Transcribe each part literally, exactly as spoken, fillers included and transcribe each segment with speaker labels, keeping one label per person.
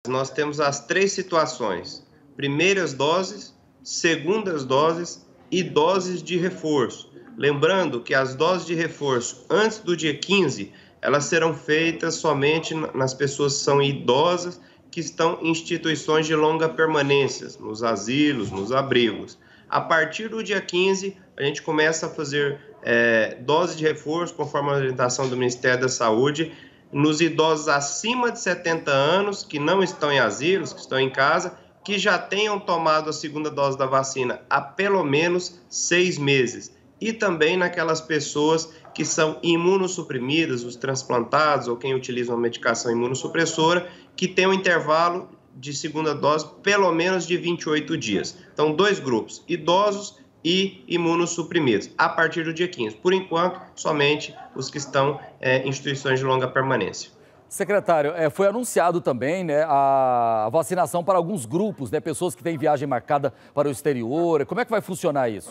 Speaker 1: nós temos as três situações: primeiras doses, segundas doses e doses de reforço. Lembrando que as doses de reforço antes do dia quinze, elas serão feitas somente nas pessoas que são idosas, que estão em instituições de longa permanência, nos asilos, nos abrigos. A partir do dia quinze, a gente começa a fazer é, dose de reforço, conforme a orientação do Ministério da Saúde, nos idosos acima de setenta anos, que não estão em asilos, que estão em casa, que já tenham tomado a segunda dose da vacina há pelo menos seis meses. E também naquelas pessoas que são imunossuprimidas, os transplantados ou quem utiliza uma medicação imunossupressora, que tem um intervalo de segunda dose pelo menos de vinte e oito dias. Então, dois grupos, idosos e imunossuprimidos, a partir do dia quinze. Por enquanto, somente os que estão é, em instituições de longa permanência.
Speaker 2: Secretário, é, foi anunciado também, né, a vacinação para alguns grupos, né, pessoas que têm viagem marcada para o exterior. Como é que vai funcionar isso?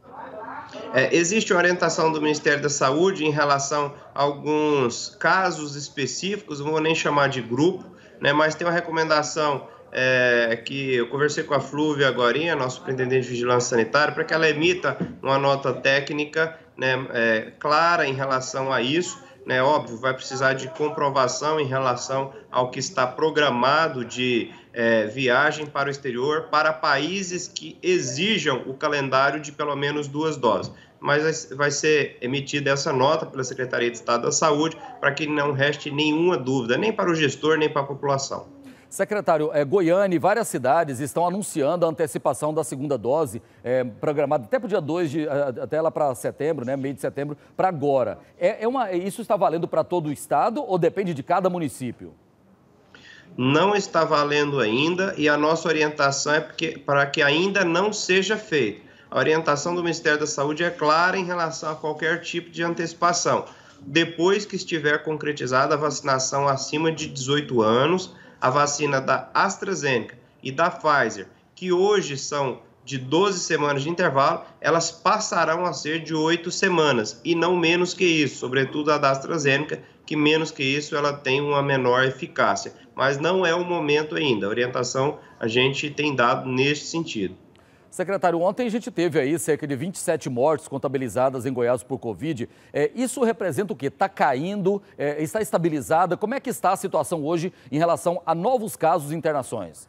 Speaker 1: É, existe uma orientação do Ministério da Saúde em relação a alguns casos específicos, não vou nem chamar de grupo, né, mas tem uma recomendação é, que eu conversei com a Flúvia Agorinha, nossa superintendente de vigilância sanitária, para que ela emita uma nota técnica, né, é, clara em relação a isso. Né, óbvio, vai precisar de comprovação em relação ao que está programado de é, viagem para o exterior para países que exijam o calendário de pelo menos duas doses. Mas vai ser emitida essa nota pela Secretaria de Estado da Saúde para que não reste nenhuma dúvida, nem para o gestor, nem para a população.
Speaker 2: Secretário, é, Goiânia e várias cidades estão anunciando a antecipação da segunda dose, é, programada até para o dia dois, de, até lá para setembro, né, meio de setembro, para agora. É, é uma, isso está valendo para todo o estado ou depende de cada município?
Speaker 1: Não está valendo ainda e a nossa orientação é porque, para que ainda não seja feito. A orientação do Ministério da Saúde é clara em relação a qualquer tipo de antecipação. Depois que estiver concretizada a vacinação acima de dezoito anos, a vacina da AstraZeneca e da Pfizer, que hoje são de doze semanas de intervalo, elas passarão a ser de oito semanas, e não menos que isso, sobretudo a da AstraZeneca, que menos que isso ela tem uma menor eficácia. Mas não é o momento ainda, a orientação a gente tem dado neste sentido.
Speaker 2: Secretário, ontem a gente teve aí cerca de vinte e sete mortes contabilizadas em Goiás por Covid. É, isso representa o quê? Está caindo? É, está estabilizada? Como é que está a situação hoje em relação a novos casos e internações?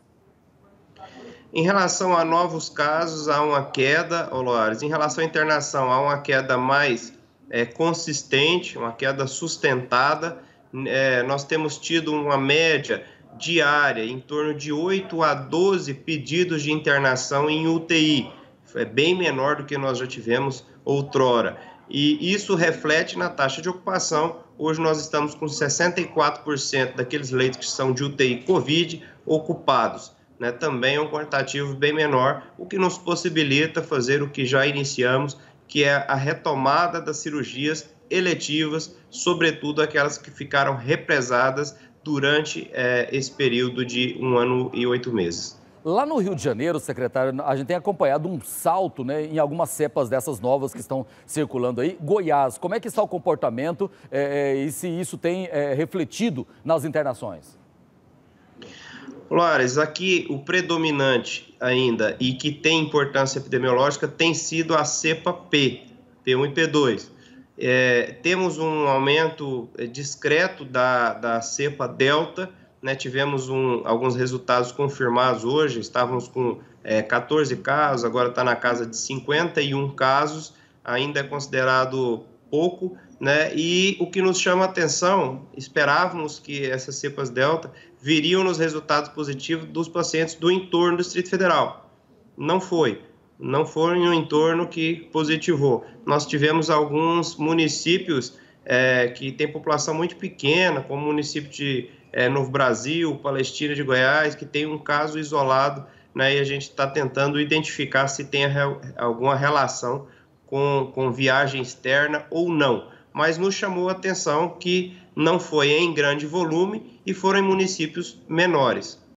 Speaker 1: Em relação a novos casos, há uma queda, Loares. Em relação à internação, há uma queda mais é, consistente, uma queda sustentada. É, nós temos tido uma média diária em torno de oito a doze pedidos de internação em U T I. É bem menor do que nós já tivemos outrora. E isso reflete na taxa de ocupação. Hoje nós estamos com sessenta e quatro por cento daqueles leitos que são de U T I Covid ocupados. Né? Também é um quantitativo bem menor, o que nos possibilita fazer o que já iniciamos, que é a retomada das cirurgias eletivas, sobretudo aquelas que ficaram represadas durante é, esse período de um ano e oito meses.
Speaker 2: Lá no Rio de Janeiro, secretário, a gente tem acompanhado um salto, né, em algumas cepas dessas novas que estão circulando aí. Goiás, como é que está o comportamento é, e se isso tem é, refletido nas internações?
Speaker 1: Flores, aqui o predominante ainda e que tem importância epidemiológica tem sido a cepa P, P um e P dois. É, temos um aumento discreto da, da cepa Delta, né? Tivemos um, alguns resultados confirmados hoje, estávamos com é, quatorze casos, agora está na casa de cinquenta e um casos, ainda é considerado pouco, né? E o que nos chama a atenção, esperávamos que essas cepas Delta viriam nos resultados positivos dos pacientes do entorno do Distrito Federal. Não foi. Não foi no entorno que positivou. Nós tivemos alguns municípios é, que têm população muito pequena, como o município de é, Novo Brasil, Palestina de Goiás, que tem um caso isolado, né, e a gente está tentando identificar se tem a, alguma relação com, com viagem externa ou não. Mas nos chamou a atenção que não foi em grande volume e foram em municípios menores.